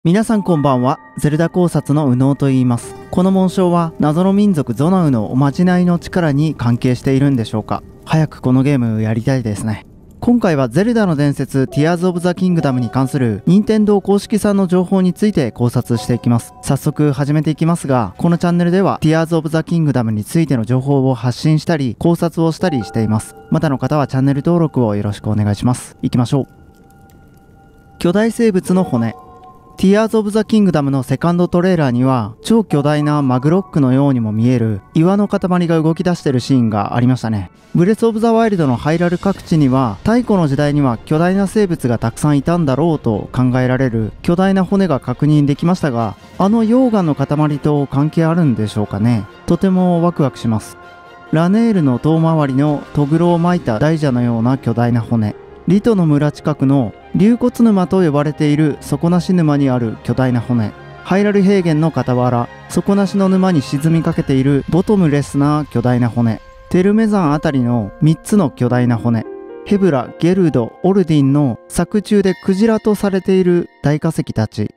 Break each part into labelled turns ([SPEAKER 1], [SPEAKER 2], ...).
[SPEAKER 1] 皆さんこんばんは。ゼルダ考察の右脳と言います。この紋章は謎の民族ゾナウのおまじないの力に関係しているんでしょうか。早くこのゲームやりたいですね。今回はゼルダの伝説ティアーズ・オブ・ザ・キングダムに関する任天堂公式さんの情報について考察していきます。早速始めていきますが、このチャンネルではティアーズ・オブ・ザ・キングダムについての情報を発信したり考察をしたりしています。まだの方はチャンネル登録をよろしくお願いします。行きましょう。巨大生物の骨。ティアーズ・オブ・ザ・キングダムのセカンドトレーラーには超巨大なマグロックのようにも見える岩の塊が動き出してるシーンがありましたね。ブレス・オブ・ザ・ワイルドのハイラル各地には太古の時代には巨大な生物がたくさんいたんだろうと考えられる巨大な骨が確認できましたが、あの溶岩の塊と関係あるんでしょうかね。とてもワクワクします。ラネールの遠回りのトグロを巻いた大蛇のような巨大な骨。リトの村近くの竜骨沼と呼ばれている底なし沼にある巨大な骨。ハイラル平原の傍ら、底なしの沼に沈みかけているボトムレスな巨大な骨。テルメ山あたりの3つの巨大な骨。ヘブラ、ゲルド、オルディンの作中でクジラとされている大化石たち。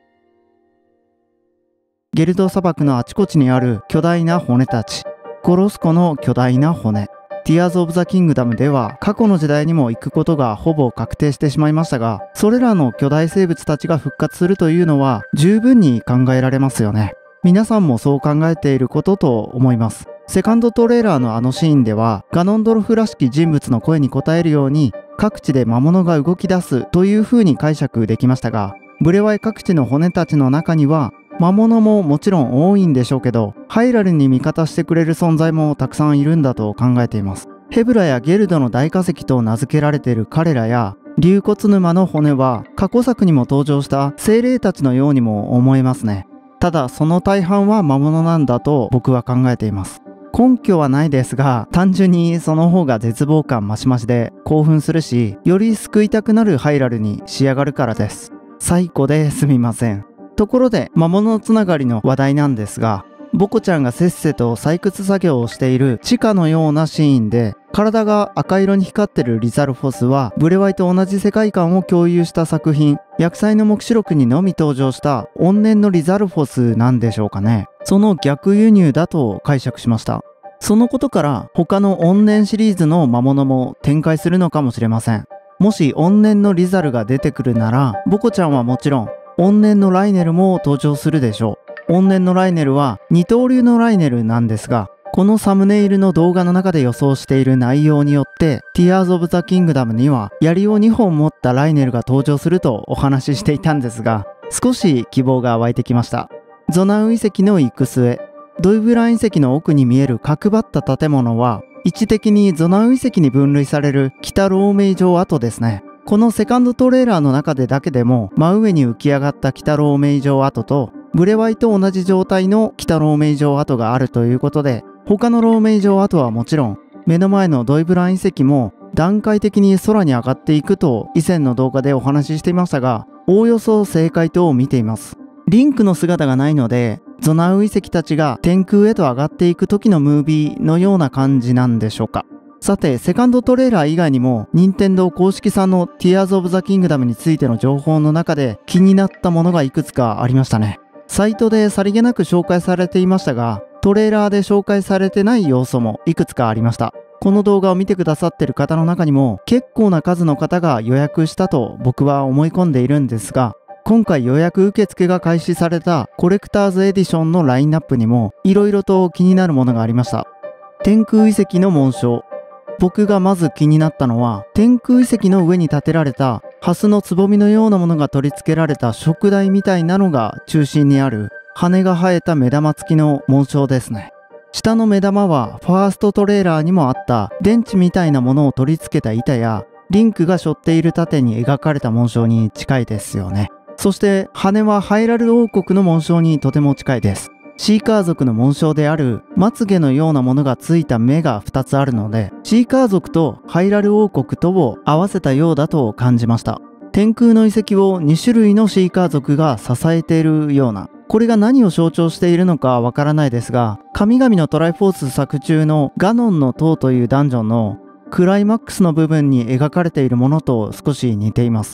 [SPEAKER 1] ゲルド砂漠のあちこちにある巨大な骨たち。ゴロスコの巨大な骨。ティアーズ・オブ・ザ・キングダムでは過去の時代にも行くことがほぼ確定してしまいましたが、それらの巨大生物たちが復活するというのは十分に考えられますよね。皆さんもそう考えていることと思います。セカンドトレーラーのあのシーンではガノンドルフらしき人物の声に応えるように各地で魔物が動き出すという風に解釈できましたが、ブレワイ各地の骨たちの中には魔物ももちろん多いんでしょうけど、ハイラルに味方してくれる存在もたくさんいるんだと考えています。ヘブラやゲルドの大化石と名付けられている彼らや竜骨沼の骨は過去作にも登場した精霊たちのようにも思えますね。ただその大半は魔物なんだと僕は考えています。根拠はないですが、単純にその方が絶望感マシマシで興奮するし、より救いたくなるハイラルに仕上がるからです。最高ですみません。ところで魔物つながりの話題なんですが、ボコちゃんがせっせと採掘作業をしている地下のようなシーンで体が赤色に光ってるリザルフォスはブレワイと同じ世界観を共有した作品、薬剤の目視録にのみ登場した怨念のリザルフォスなんでしょうかね。その逆輸入だと解釈しました。そのことから他の怨念シリーズの魔物も展開するのかもしれません。もし怨念のリザルが出てくるなら、ボコちゃんはもちろん怨念のライネルも登場するでしょう。怨念のライネルは二刀流のライネルなんですが、このサムネイルの動画の中で予想している内容によってティアーズ・オブ・ザ・キングダムには槍を2本持ったライネルが登場するとお話ししていたんですが、少し希望が湧いてきました。ゾナウ遺跡の行く末、ドイブラン遺跡の奥に見える角張った建物は位置的にゾナウ遺跡に分類される北ローメイ城跡ですね。このセカンドトレーラーの中でだけでも真上に浮き上がった北ローメイ城跡とブレワイと同じ状態の北ローメイ城跡があるということで、他のローメイ城跡はもちろん目の前のドイブラン遺跡も段階的に空に上がっていくと以前の動画でお話ししていましたが、おおよそ正解と見ています。リンクの姿がないのでゾナウ遺跡たちが天空へと上がっていく時のムービーのような感じなんでしょうか。さて、セカンドトレーラー以外にも任天堂公式さんのティアーズ・オブ・ザ・キングダムについての情報の中で気になったものがいくつかありましたね。サイトでさりげなく紹介されていましたが、トレーラーで紹介されてない要素もいくつかありました。この動画を見てくださってる方の中にも結構な数の方が予約したと僕は思い込んでいるんですが、今回予約受付が開始されたコレクターズエディションのラインナップにも色々と気になるものがありました。天空遺跡の紋章。僕がまず気になったのは、天空遺跡の上に建てられたハスのつぼみのようなものが取り付けられた燭台みたいなのが中心にある羽が生えた目玉付きの紋章ですね。下の目玉はファーストトレーラーにもあった電池みたいなものを取り付けた板やリンクが背負っている盾に描かれた紋章に近いですよね。そして羽はハイラル王国の紋章にとても近いです。シーカー族の紋章であるまつげのようなものがついた目が2つあるので、シーカー族とハイラル王国とを合わせたようだと感じました。天空の遺跡を2種類のシーカー族が支えているような、これが何を象徴しているのかわからないですが、神々のトライフォース作中のガノンの塔というダンジョンのクライマックスの部分に描かれているものと少し似ています。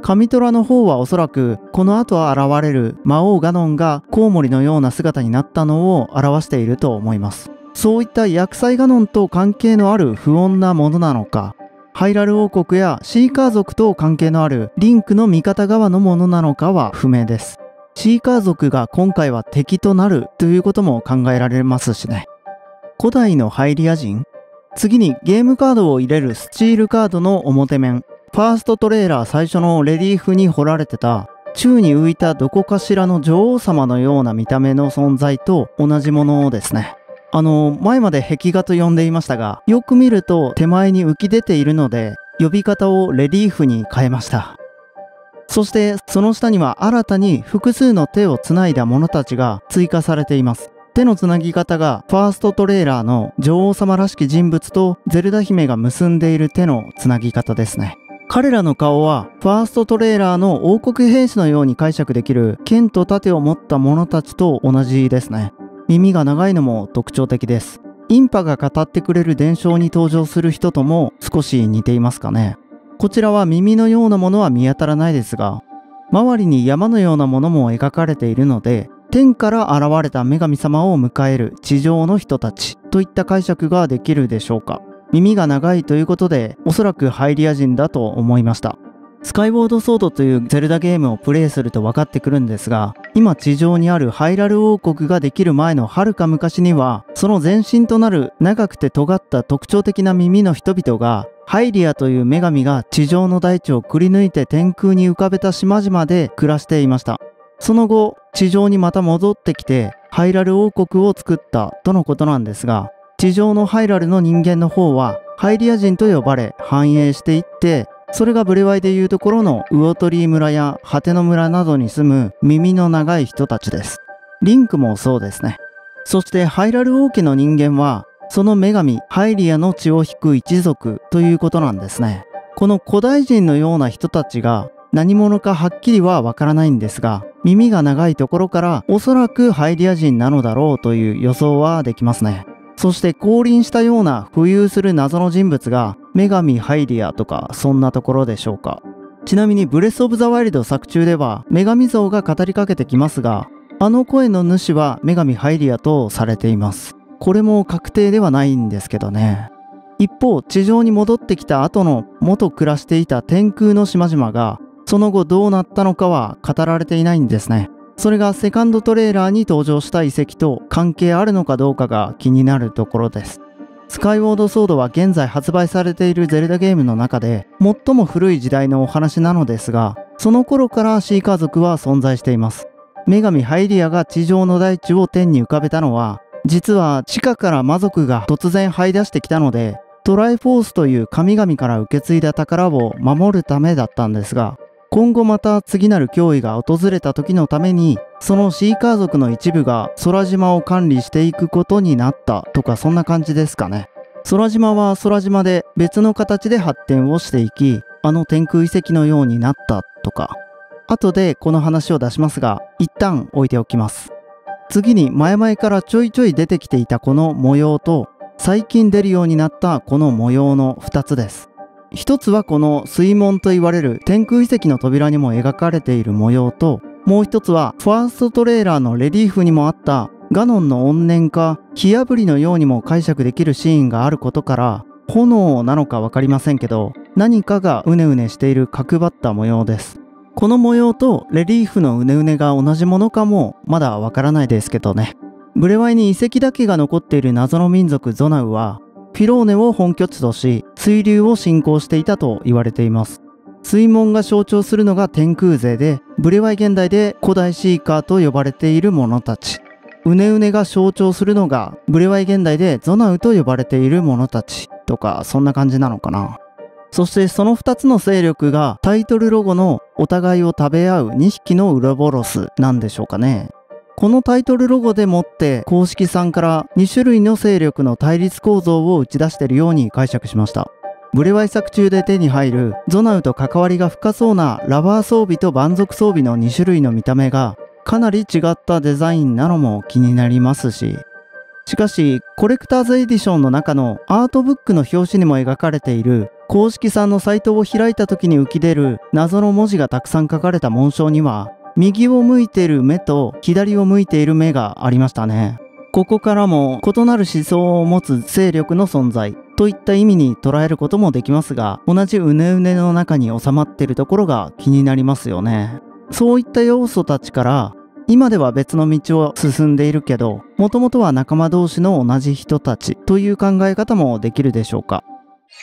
[SPEAKER 1] 神虎の方はおそらくこの後現れる魔王ガノンがコウモリのような姿になったのを表していると思います。そういった薬剤ガノンと関係のある不穏なものなのか、ハイラル王国やシーカー族と関係のあるリンクの味方側のものなのかは不明です。シーカー族が今回は敵となるということも考えられますしね。古代のハイリア人。次にゲームカードを入れるスチールカードの表面。ファーストトレーラー最初のレリーフに彫られてた宙に浮いたどこかしらの女王様のような見た目の存在と同じものですね。前まで壁画と呼んでいましたが、よく見ると手前に浮き出ているので、呼び方をレリーフに変えました。そしてその下には新たに複数の手をつないだ者たちが追加されています。手のつなぎ方がファーストトレーラーの女王様らしき人物とゼルダ姫が結んでいる手のつなぎ方ですね。彼らの顔はファーストトレーラーの王国兵士のように解釈できる剣と盾を持った者たちと同じですね。耳が長いのも特徴的です。インパが語ってくれる伝承に登場する人とも少し似ていますかね。こちらは耳のようなものは見当たらないですが、周りに山のようなものも描かれているので、天から現れた女神様を迎える地上の人たちといった解釈ができるでしょうか。耳が長いということで、おそらくハイリア人だと思いました。スカイウォードソードというゼルダゲームをプレイすると分かってくるんですが、今地上にあるハイラル王国ができる前の遥か昔には、その前身となる長くて尖った特徴的な耳の人々が、ハイリアという女神が地上の大地をくり抜いて天空に浮かべた島々で暮らしていました。その後、地上にまた戻ってきて、ハイラル王国を作ったとのことなんですが、地上のハイラルの人間の方は、ハイリア人と呼ばれ繁栄していって、それがブレワイでいうところのウオトリー村やハテノ村などに住む耳の長い人たちです。リンクもそうですね。そしてハイラル王家の人間は、その女神ハイリアの血を引く一族ということなんですね。この古代人のような人たちが何者かはっきりはわからないんですが、耳が長いところからおそらくハイリア人なのだろうという予想はできますね。そして降臨したような浮遊する謎の人物が女神ハイリアとかそんなところでしょうか。ちなみにブレスオブザワイルド作中では女神像が語りかけてきますが、あの声の主は女神ハイリアとされています。これも確定ではないんですけどね。一方、地上に戻ってきた後の元暮らしていた天空の島々がその後どうなったのかは語られていないんですね。それがセカンドトレーラーに登場した遺跡と関係あるのかどうかが気になるところです。スカイウォードソードは現在発売されているゼルダゲームの中で最も古い時代のお話なのですが、その頃からシーカー族は存在しています。女神ハイリアが地上の大地を天に浮かべたのは、実は地下から魔族が突然這い出してきたので、トライフォースという神々から受け継いだ宝を守るためだったんですが、今後また次なる脅威が訪れた時のために、そのシーカー族の一部が空島を管理していくことになったとか、そんな感じですかね。空島は空島で別の形で発展をしていき、あの天空遺跡のようになったとか。後でこの話を出しますが、一旦置いておきます。次に前々からちょいちょい出てきていたこの模様と、最近出るようになったこの模様の2つです。一つはこの水門と言われる天空遺跡の扉にも描かれている模様と、もう一つはファーストトレーラーのレリーフにもあったガノンの怨念か火あぶりのようにも解釈できるシーンがあることから、炎なのか分かりませんけど、何かがうねうねしている角張った模様です。この模様とレリーフのうねうねが同じものかもまだ分からないですけどね。ブレワイに遺跡だけが残っている謎の民族ゾナウは、フィローネを本拠地とし、水流を信仰していたと言われています。水門が象徴するのが天空勢で、ブレワイ現代で古代シーカーと呼ばれている者たち。うねうねが象徴するのが、ブレワイ現代でゾナウと呼ばれている者たちとか、そんな感じなのかな。そしてその2つの勢力がタイトルロゴのお互いを食べ合う2匹のウロボロスなんでしょうかね。このタイトルロゴでもって公式さんから2種類の勢力の対立構造を打ち出しているように解釈しました。ブレワイ作中で手に入るゾナウと関わりが深そうなラバー装備と蛮族装備の2種類の見た目がかなり違ったデザインなのも気になりますし、しかしコレクターズエディションの中のアートブックの表紙にも描かれている公式さんのサイトを開いた時に浮き出る謎の文字がたくさん書かれた紋章には、右を向いている目と左を向いている目がありましたね。ここからも異なる思想を持つ勢力の存在といった意味に捉えることもできますが、同じうねうねの中に収まっているところが気になりますよね。そういった要素たちから、今では別の道を進んでいるけど、もともとは仲間同士の同じ人たちという考え方もできるでしょうか。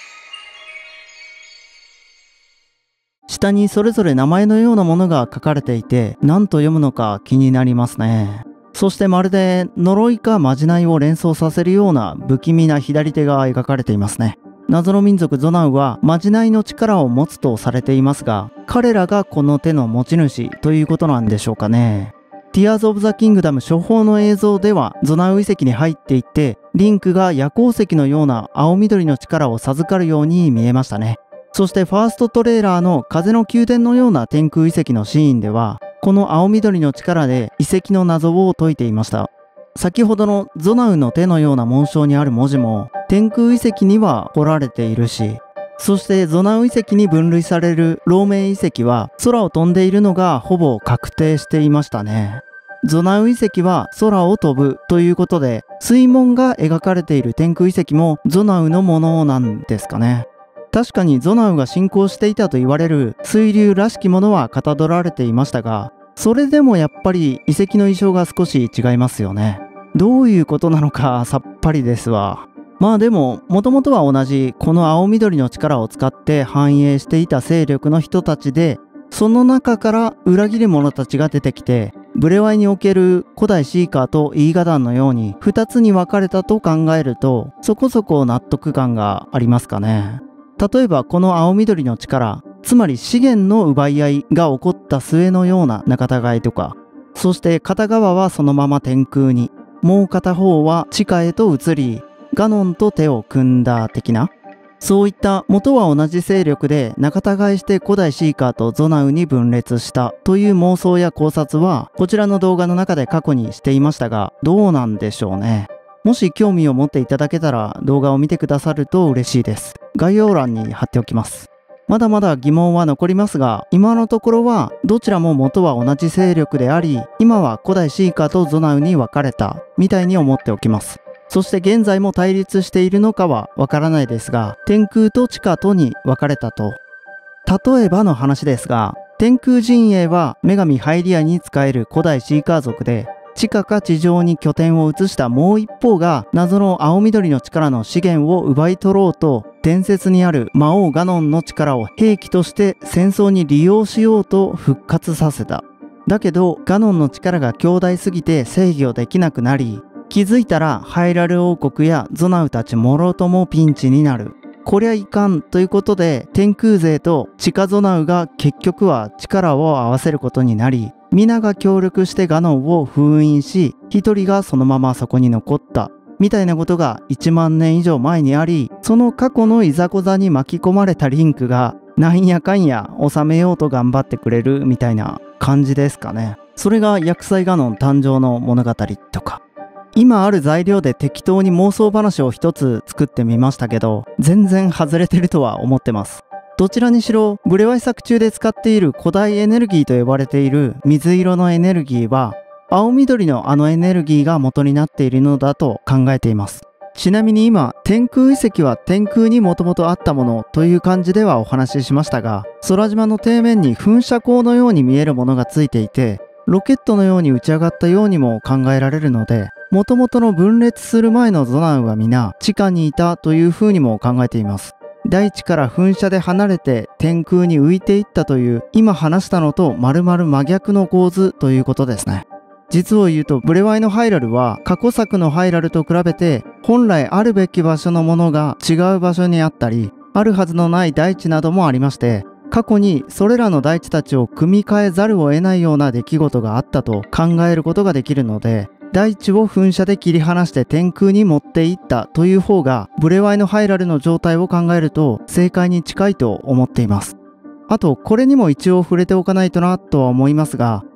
[SPEAKER 1] 下にそれぞれ名前のようなものが書かれていて、何と読むのか気になりますね。そしてまるで呪いかまじないを連想させるような不気味な左手が描かれていますね。謎の民族ゾナウはまじないの力を持つとされていますが、彼らがこの手の持ち主ということなんでしょうかね。ティアーズ・オブ・ザ・キングダム初報の映像ではゾナウ遺跡に入っていって、リンクが夜行石のような青緑の力を授かるように見えましたね。そしてファーストトレーラーの風の宮殿のような天空遺跡のシーンでは、この青緑の力で遺跡の謎を解いていました。先ほどのゾナウの手のような紋章にある文字も天空遺跡には彫られているし、そしてゾナウ遺跡に分類されるローメイ遺跡は空を飛んでいるのがほぼ確定していましたね。ゾナウ遺跡は空を飛ぶということで、水紋が描かれている天空遺跡もゾナウのものなんですかね。確かにゾナウが信仰していたと言われる水流らしきものはかたどられていましたが、それでもやっぱり遺跡の意匠が少し違いますよね。どういうことなのかさっぱりですわ。まあでも、もともとは同じこの青緑の力を使って繁栄していた勢力の人たちで、その中から裏切り者たちが出てきて、ブレワイにおける古代シーカーとイーガダンのように2つに分かれたと考えると、そこそこ納得感がありますかね。例えばこの青緑の力、つまり資源の奪い合いが起こった末のような仲違いとか、そして片側はそのまま天空に、もう片方は地下へと移り、ガノンと手を組んだ的な、そういった元は同じ勢力で仲違いして古代シーカーとゾナウに分裂したという妄想や考察はこちらの動画の中で過去にしていましたが、どうなんでしょうね。もし興味を持っていただけたら動画を見てくださると嬉しいです。概要欄に貼っておきます。まだまだ疑問は残りますが、今のところはどちらも元は同じ勢力であり、今は古代シーカーとゾナウに分かれたみたいに思っておきます。そして現在も対立しているのかはわからないですが、天空と地下とに分かれたと。例えばの話ですが、天空陣営は女神ハイリアに仕える古代シーカー族で、地下か地上に拠点を移したもう一方が謎の青緑の力の資源を奪い取ろうと、伝説にある魔王ガノンの力を兵器として戦争に利用しようと復活させた。だけどガノンの力が強大すぎて制御できなくなり、気づいたらハイラル王国やゾナウたちもろともピンチになる。こりゃいかんということで、天空勢と地下ゾナウが結局は力を合わせることになり、皆が協力してガノンを封印し、一人がそのままそこに残ったみたいなことが1万年以上前にあり、その過去のいざこざに巻き込まれたリンクがなんやかんや収めようと頑張ってくれるみたいな感じですかね。それが薬剤ガノン誕生の物語とか。今ある材料で適当に妄想話を一つ作ってみましたけど、全然外れてるとは思ってます。どちらにしろ、ブレワイ作中で使っている古代エネルギーと呼ばれている水色のエネルギーは、青緑のあのエネルギーが元になっているのだと考えています。ちなみに今、天空遺跡は天空にもともとあったものという感じではお話ししましたが、空島の底面に噴射口のように見えるものがついていて、ロケットのように打ち上がったようにも考えられるので、元々の分裂する前のゾナウは皆地下にいたという風にも考えています。大地から噴射で離れて天空に浮いていったという今話したのと丸々真逆の構図ということですね。実を言うとブレワイのハイラルは過去作のハイラルと比べて本来あるべき場所のものが違う場所にあったり、あるはずのない大地などもありまして、過去にそれらの大地たちを組み替えざるを得ないような出来事があったと考えることができるので、大地を噴射で切り離して天空に持っていったという方がブレワイのハイラルの状態を考えると正解に近いと思っています。あとこれにも一応触れておかないとなとは思いますが、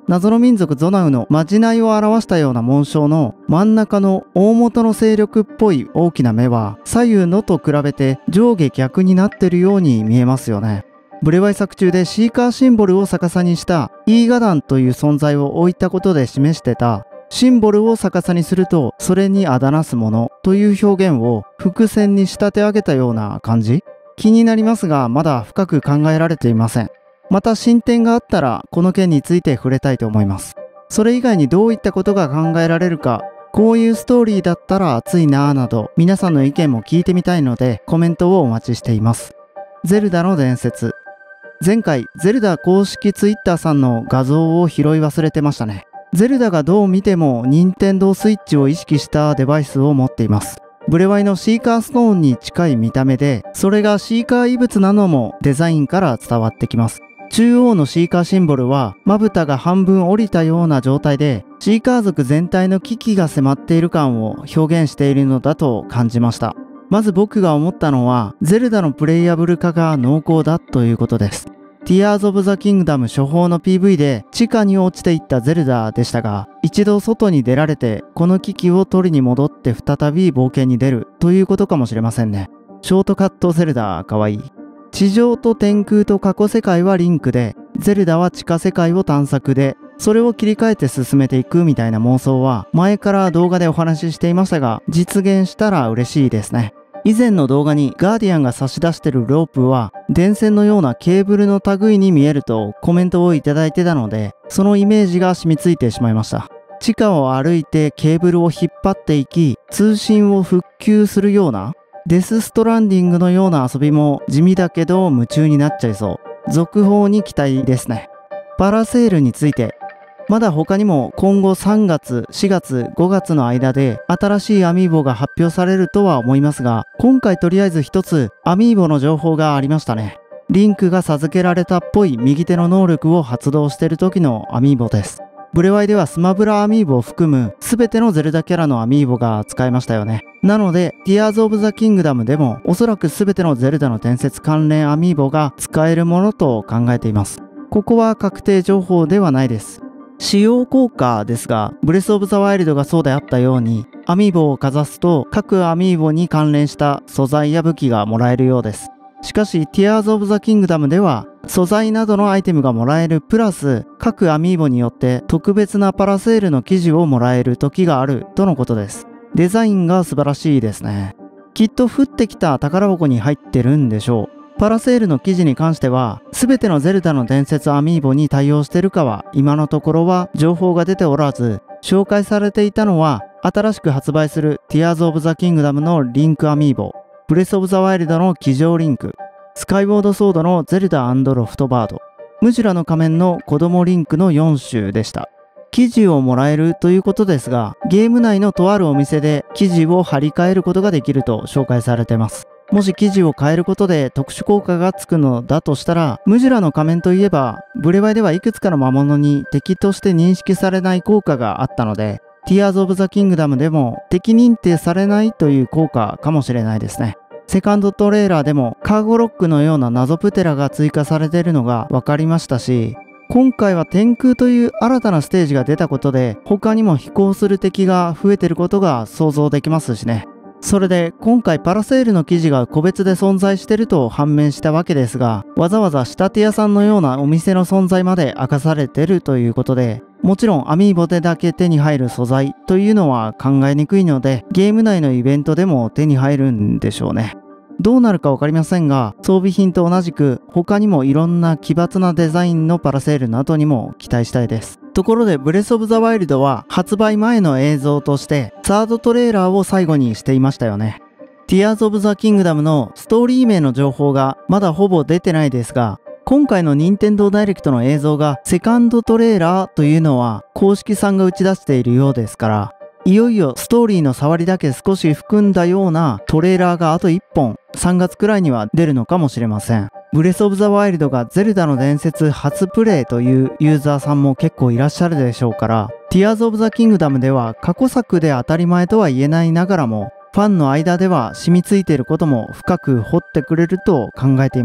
[SPEAKER 1] 謎の民族ゾナウのまじないを表したような紋章の真ん中の大元の勢力っぽい大きな目は左右のと比べて上下逆になってるように見えますよね。ブレワイ作中でシーカーシンボルを逆さにしたイーガダンという存在を置いたことで示してたシンボルを逆さにするとそれにあだなすものという表現を伏線に仕立て上げたような感じ。気になりますがまだ深く考えられていません。また進展があったらこの件について触れたいと思います。それ以外にどういったことが考えられるか、こういうストーリーだったら熱いなぁなど皆さんの意見も聞いてみたいのでコメントをお待ちしています。ゼルダの伝説。前回ゼルダ公式 Twitter さんの画像を拾い忘れてましたね。ゼルダがどう見ても任天堂スイッチを意識したデバイスを持っています。ブレワイのシーカーストーンに近い見た目で、それがシーカー異物なのもデザインから伝わってきます。中央のシーカーシンボルはまぶたが半分折りたような状態でシーカー族全体の危機が迫っている感を表現しているのだと感じました。まず僕が思ったのはゼルダのプレイヤブル化が濃厚だということです。Tears of the Kingdom 初歩の PV で地下に落ちていったゼルダでしたが、一度外に出られてこの危機を取りに戻って再び冒険に出るということかもしれませんね。ショートカットゼルダかわいい。地上と天空と過去世界はリンクで、ゼルダは地下世界を探索で、それを切り替えて進めていくみたいな妄想は前から動画でお話ししていましたが、実現したら嬉しいですね。以前の動画にガーディアンが差し出してるロープは電線のようなケーブルの類に見えるとコメントをいただいてたので、そのイメージが染みついてしまいました。地下を歩いてケーブルを引っ張っていき、通信を復旧するようなデスストランディングのような遊びも地味だけど夢中になっちゃいそう。続報に期待ですね。パラセールについて、まだ他にも今後3月、4月、5月の間で新しいアミーボが発表されるとは思いますが、今回とりあえず一つアミーボの情報がありましたね。リンクが授けられたっぽい右手の能力を発動している時のアミーボです。ブレワイではスマブラアミーボを含む全てのゼルダキャラのアミーボが使えましたよね。なので、Tears of the Kingdom でもおそらく全てのゼルダの伝説関連アミーボが使えるものと考えています。ここは確定情報ではないです。使用効果ですが、ブレスオブザワイルドがそうであったように、アミーボをかざすと各アミーボに関連した素材や武器がもらえるようです。しかし Tears of the Kingdom では素材などのアイテムがもらえるプラス各アミーボによって特別なパラセールの生地をもらえる時があるとのことです。デザインが素晴らしいですね。きっと降ってきた宝箱に入ってるんでしょう。パラセールの生地に関しては全てのゼルダの伝説アミーボに対応しているかは今のところは情報が出ておらず、紹介されていたのは新しく発売する Tears of the Kingdom のリンクアミーボ、ブレスオブザワイルドの騎乗リンク、スカイウォードソードのゼルダ&ロフトバード、ムジュラの仮面の子供リンクの4種でした。生地をもらえるということですが、ゲーム内のとあるお店で生地を張り替えることができると紹介されてます。もし生地を変えることで特殊効果がつくのだとしたら、ムジュラの仮面といえば、ブレワイではいくつかの魔物に敵として認識されない効果があったので、Tears of the Kingdom でも敵認定されないという効果かもしれないですね。セカンドトレーラーでもカーゴロックのような謎プテラが追加されているのが分かりましたし、今回は天空という新たなステージが出たことで他にも飛行する敵が増えていることが想像できますしね。それで今回パラセールの生地が個別で存在していると判明したわけですが、わざわざ仕立て屋さんのようなお店の存在まで明かされているということで、もちろんアミーボでだけ手に入る素材というのは考えにくいので、ゲーム内のイベントでも手に入るんでしょうね。どうなるかわかりませんが、装備品と同じく他にもいろんな奇抜なデザインのパラセールなどにも期待したいです。ところでブレスオブザワイルドは発売前の映像としてサードトレーラーを最後にしていましたよね。Tears of the Kingdom のストーリー名の情報がまだほぼ出てないですが、今回の任天堂ダイレクトの映像がセカンドトレーラーというのは公式さんが打ち出しているようですから、いよいよストーリーの触りだけ少し含んだようなトレーラーがあと1本3月くらいには出るのかもしれません。ブレスオブザワイルドがゼルダの伝説初プレイというユーザーさんも結構いらっしゃるでしょうから、Tears of the Kingdom では過去作で当たり前とは言えないながらも、ファンの間では染みついていることも深く掘ってくれると考えています。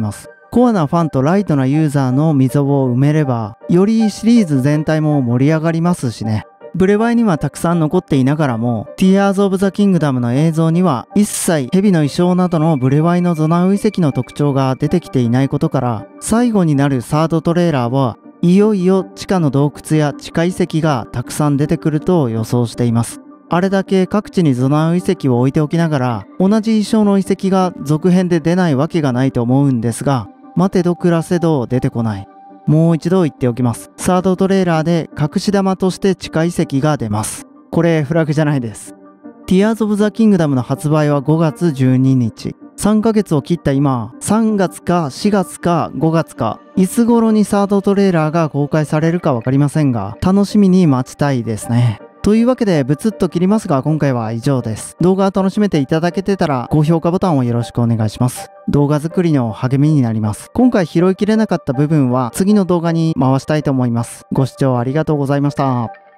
[SPEAKER 1] コアなファンとライトなユーザーの溝を埋めれば、よりシリーズ全体も盛り上がりますしね。ブレワイにはたくさん残っていながらも、Tears of the Kingdom の映像には一切蛇の衣装などのブレワイのゾナウ遺跡の特徴が出てきていないことから、最後になるサードトレーラーはいよいよ地下の洞窟や地下遺跡がたくさん出てくると予想しています。あれだけ各地にゾナウ遺跡を置いておきながら、同じ衣装の遺跡が続編で出ないわけがないと思うんですが、待てど暮らせど出てこない。もう一度言っておきます。サードトレーラーで隠し玉として地下遺跡が出ます。これフラグじゃないです。Tears of the Kingdom の発売は5月12日。3ヶ月を切った今、3月か4月か5月か、いつ頃にサードトレーラーが公開されるかわかりませんが、楽しみに待ちたいですね。というわけでブツッと切りますが今回は以上です。動画を楽しめていただけてたら高評価ボタンをよろしくお願いします。動画作りの励みになります。今回拾いきれなかった部分は次の動画に回したいと思います。ご視聴ありがとうございました。